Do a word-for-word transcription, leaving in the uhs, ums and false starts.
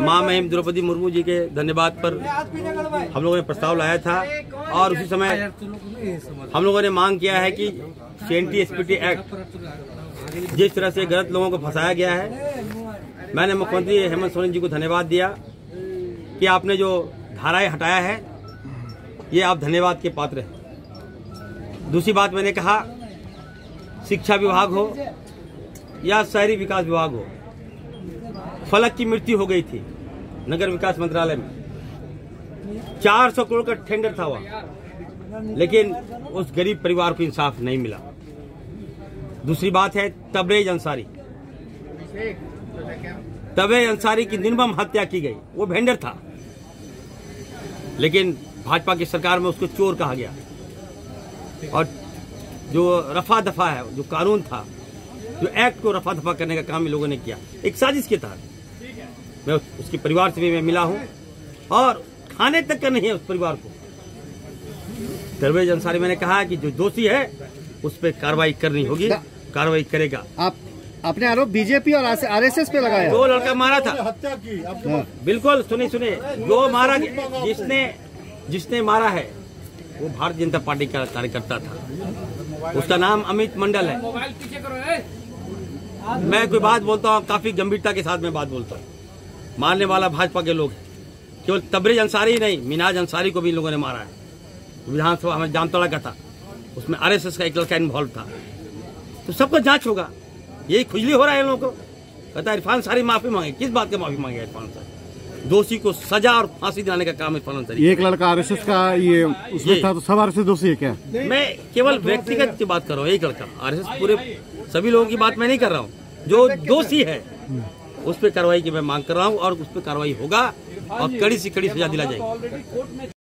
माँ महिम द्रौपदी मुर्मू जी के धन्यवाद पर हम लोगों ने प्रस्ताव लाया था और उसी समय हम लोगों ने मांग किया है कि एंटी एसपीटी एक्ट जिस तरह से गलत लोगों को फंसाया गया है, मैंने मुख्यमंत्री हेमंत सोरेन जी को धन्यवाद दिया कि आपने जो धाराएं हटाया है ये आप धन्यवाद के पात्र हैं। दूसरी बात मैंने कहा, शिक्षा विभाग हो या शहरी विकास विभाग हो, फलक की मृत्यु हो गई थी नगर विकास मंत्रालय में, चार सौ करोड़ का टेंडर था वहाँ, लेकिन उस गरीब परिवार को इंसाफ नहीं मिला। दूसरी बात है तबरेज अंसारी, तबरेज अंसारी की निर्मम हत्या की गई, वो वेंडर था लेकिन भाजपा की सरकार में उसको चोर कहा गया और जो रफा दफा है, जो कानून था, जो एक्ट को रफा दफा करने का काम इन लोगों ने किया एक साजिश के तहत। मैं उसके परिवार से भी मैं मिला हूं और खाने तक का नहीं है उस परिवार को। तबरेज अंसारी मैंने कहा कि जो दोषी है उस पर कार्रवाई करनी होगी, कार्रवाई करेगा। आप अपने आरोप बीजेपी और आरएसएस पे लगाया। जो लड़का मारा था हत्या की, बिल्कुल सुनिए सुनिए, जो मारा जिसने जिसने मारा है वो भारतीय जनता पार्टी का कार्यकर्ता था, उसका नाम अमित मंडल है। मैं कोई बात बोलता हूँ काफी गंभीरता के साथ में बात बोलता हूँ। मारने वाला भाजपा के लोग हैं, केवल तबरेज अंसारी ही नहीं, मिनाज अंसारी को भी इन लोगों ने मारा है। विधानसभा हमें जामतोड़ा का था, उसमें आरएसएस का एक लड़का इन्वॉल्व था, तो सबको जांच होगा। यही खुजली हो रहा है इन लोगों को। कहता है इरफान अंसारी माफी मांगे, किस बात की माफी मांगे इरफान अंसारी? दोषी को सजा और फांसी दिलाने का काम इरफान अंसारी। एक लड़का आरएसएस का ये उसमें था, तो सब आरएसएस दोषी है क्या? मैं केवल व्यक्तिगत की बात कर रहा हूँ, एक लड़का आरएसएस, पूरे सभी लोगों की बात मैं नहीं कर रहा हूँ। जो दोषी है उस पर कार्रवाई की मैं मांग कर रहा हूँ और उस पर कार्रवाई होगा और कड़ी से कड़ी सजा दिला जाएगी।